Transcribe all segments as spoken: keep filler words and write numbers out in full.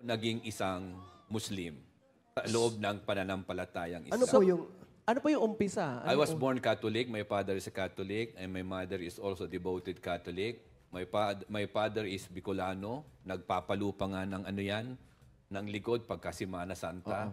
naging isang Muslim sa loob ng pananampalatayang Islam. Ano po yung ano po yung umpisa? Ano I was um... born Catholic. My father is a Catholic and my mother is also devoted Catholic. My, pa my father is Bicolano. Nagpapalupa nga ng ano yan, ng likod pagka Semana Santa.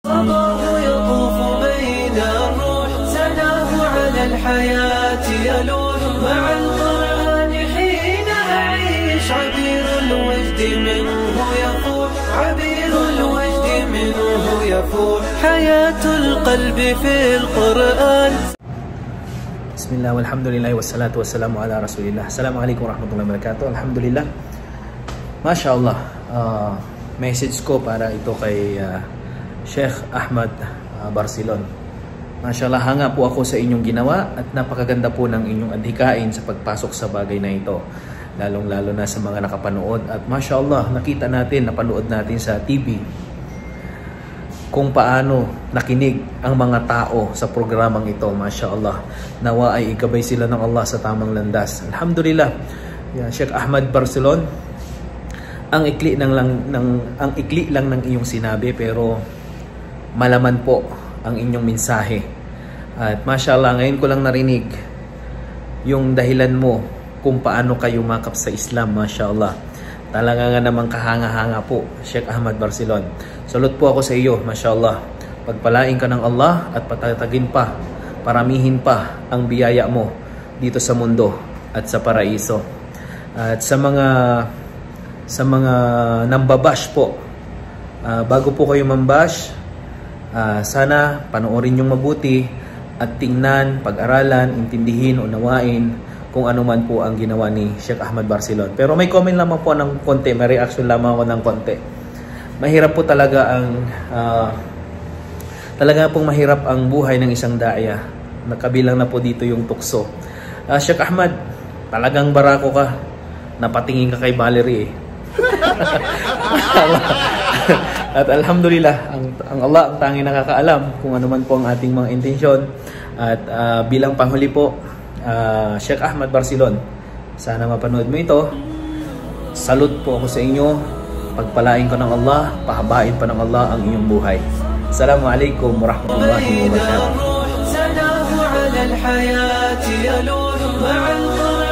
Bismillah, walhamdulillah, wassalatu wassalamu ala rasulillah. Assalamualaikum warahmatullahi wabarakatuh. Alhamdulillah. Masya Allah, uh, message ko para ito kay uh, Sheik Ahmad uh, Barcelon. Masya Allah, hanga po ako sa inyong ginawa at napakaganda po ng inyong adhikain sa pagpasok sa bagay na ito. Lalong lalo na sa mga nakapanood. At Masya Allah, nakita natin, napanood natin sa T V kung paano nakinig ang mga tao sa programang ito. Masya Allah, nawa ay ikabay sila ng Allah sa tamang landas. Alhamdulillah, yeah, Sheik Ahmad Barcelon, ang ikli ng lang ng ang ikli lang ng iyong sinabi pero malaman po ang inyong mensahe. At Masya Allah, ngayon ko lang narinig yung dahilan mo kung paano kayo makap sa Islam. Masya Allah, talaga nga namang kahanga-hanga po, Sheik Ahmad Barcelon. Salute po ako sa iyo, Masya Allah. Pagpalain ka ng Allah at patatagin pa, paramihin pa ang biyaya mo dito sa mundo at sa paraiso. At sa mga sa mga nambabash po, uh, bago po kayo mambash, uh, sana panoorin yung mabuti at tingnan, pag-aralan, intindihin, unawain kung ano man po ang ginawa ni Sheik Ahmad Barcelon. Pero may comment lamang po ng konti, may reaction lamang ako ng konti. Mahirap po talaga ang uh, talaga pong mahirap ang buhay ng isang daaya. Nakabilang na po dito yung tukso. Uh, Sheik Ahmad, talagang barako ka. Napatingin ka kay Valerie eh. At alhamdulillah, ang, ang Allah ang tanging nakakaalam kung ano man po ang ating mga intensyon. At uh, bilang panghuli po, uh, Sheik Ahmad Barcelon, sana mapanood mo ito. Salute po ako sa inyo. Pagpalain ko ng Allah, pahabain pa ng Allah ang iyong buhay. Assalamualaikum warahmatullahi wabarakatuh.